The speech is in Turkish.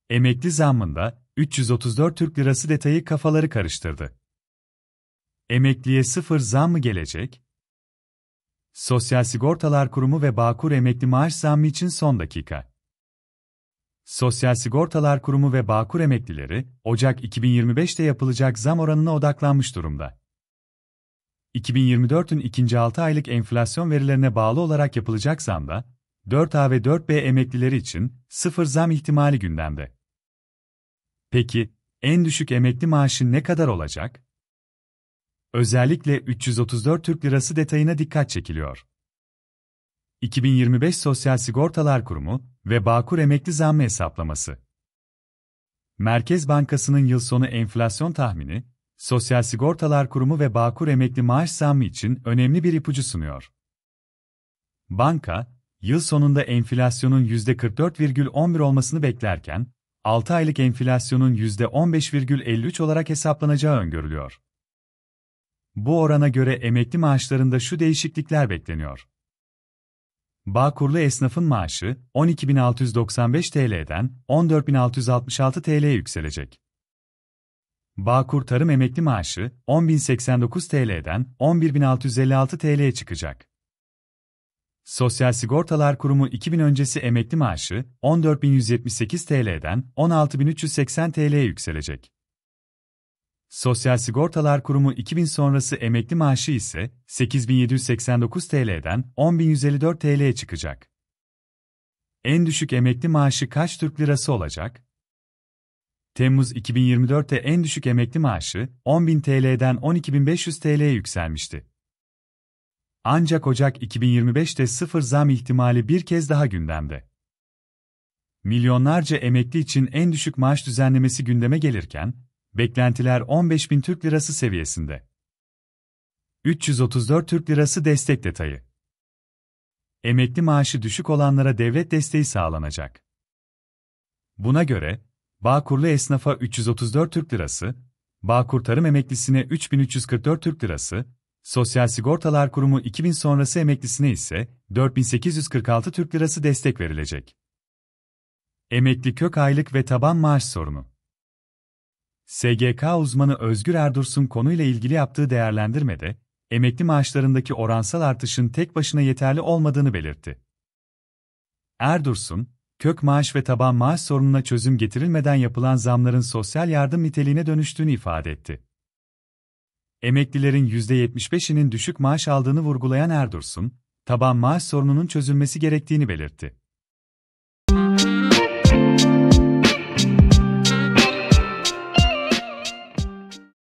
Emekli zammında 334 Türk Lirası detayı kafaları karıştırdı. Emekliye sıfır zam mı gelecek? Sosyal Sigortalar Kurumu ve Bağkur emekli maaş zammı için son dakika. Sosyal Sigortalar Kurumu ve Bağkur emeklileri, Ocak 2025'te yapılacak zam oranına odaklanmış durumda. 2024'ün ikinci 6 aylık enflasyon verilerine bağlı olarak yapılacak zamda, 4A ve 4B emeklileri için sıfır zam ihtimali gündemde. Peki, en düşük emekli maaşı ne kadar olacak? Özellikle 334 Türk Lirası detayına dikkat çekiliyor. 2025 Sosyal Sigortalar Kurumu ve Bağkur emekli zammı hesaplaması. Merkez Bankası'nın yıl sonu enflasyon tahmini, Sosyal Sigortalar Kurumu ve Bağkur emekli maaş zammı için önemli bir ipucu sunuyor. Banka, yıl sonunda enflasyonun %44,11 olmasını beklerken, 6 aylık enflasyonun %15,53 olarak hesaplanacağı öngörülüyor. Bu orana göre emekli maaşlarında şu değişiklikler bekleniyor. Bağkurlu esnafın maaşı 12.695 TL'den 14.666 TL'ye yükselecek. Bağkur tarım emekli maaşı 10.089 TL'den 11.656 TL'ye çıkacak. Sosyal Sigortalar Kurumu 2000 öncesi emekli maaşı 14.178 TL'den 16.380 TL'ye yükselecek. Sosyal Sigortalar Kurumu 2000 sonrası emekli maaşı ise 8.789 TL'den 10.154 TL'ye çıkacak. En düşük emekli maaşı kaç Türk Lirası olacak? Temmuz 2024'te en düşük emekli maaşı 10.000 TL'den 12.500 TL'ye yükselmişti. Ancak Ocak 2025'te sıfır zam ihtimali bir kez daha gündemde. Milyonlarca emekli için en düşük maaş düzenlemesi gündeme gelirken, beklentiler 15.000 Türk Lirası seviyesinde. 334 Türk Lirası destek detayı. Emekli maaşı düşük olanlara devlet desteği sağlanacak. Buna göre, Bağkurlu esnafa 334 Türk Lirası, Bağkur tarım emeklisine 3.344 Türk Lirası, Sosyal Sigortalar Kurumu 2000 sonrası emeklisine ise 4.846 Türk Lirası destek verilecek. Emekli kök aylık ve taban maaş sorunu. SGK uzmanı Özgür Erdursun konuyla ilgili yaptığı değerlendirmede, emekli maaşlarındaki oransal artışın tek başına yeterli olmadığını belirtti. Erdursun, kök maaş ve taban maaş sorununa çözüm getirilmeden yapılan zamların sosyal yardım niteliğine dönüştüğünü ifade etti. Emeklilerin %75'inin düşük maaş aldığını vurgulayan Erdursun, taban maaş sorununun çözülmesi gerektiğini belirtti.